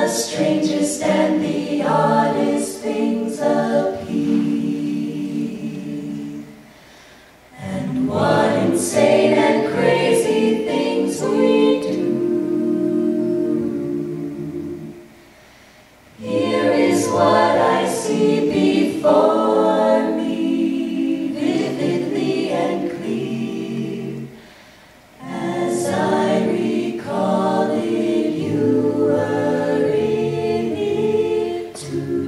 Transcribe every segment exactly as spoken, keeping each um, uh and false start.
strangest and the oddest things appear. And what insane and crazy things we do. Here is what I see before me, vividly and clear. As I recall it, you were in it too.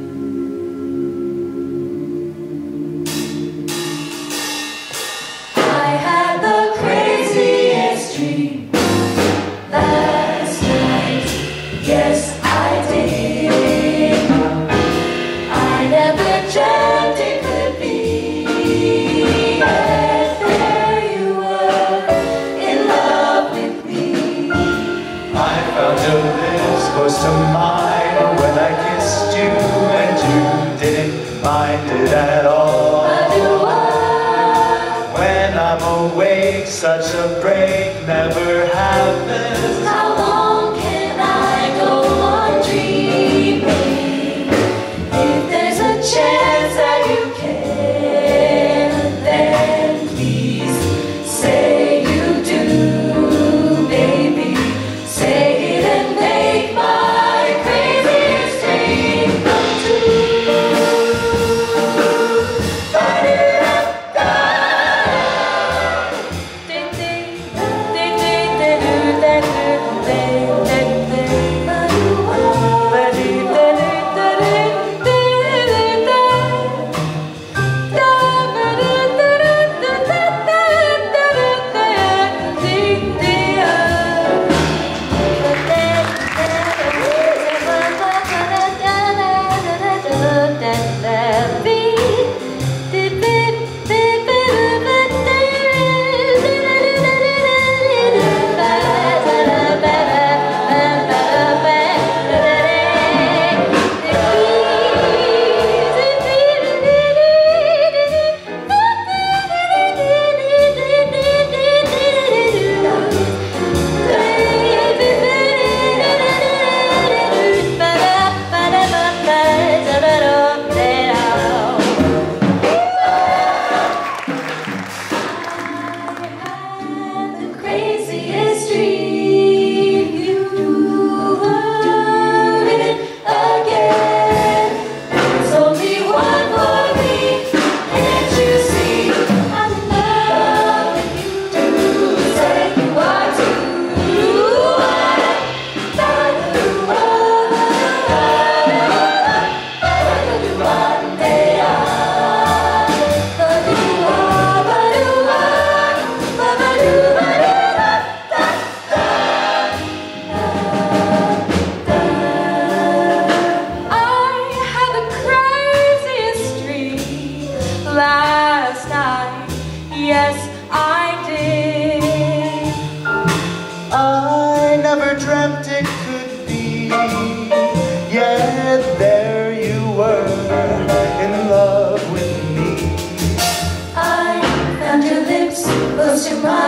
I had the craziest dream last night. Yes, I did. I never dreamt it could be. Yet there you were, in love with me. I found your lips close to mine when I kissed you, and you didn't mind it at all. When I'm awake, such a break never happens. How long can I go on dreaming? If there's a chance that you can, then please say you do, baby. Say it and make my craziest dream come true. Ba-do-da-da. Ding, ding, ding, ding, da-do-da-do, ding, ding, ding. Ba-do-da, ba-do-da-do, da-do-da-do-da. Da-ba-do-da-do-da-da-da-da-da-da, ding, ding, craziest dream, you were in it again. There's only one for me, can't you see? I'm in love with you, say you are too. Last night, yes, I did. I never dreamt it could be. Yet there you were, in love with me. I found your lips close to mine.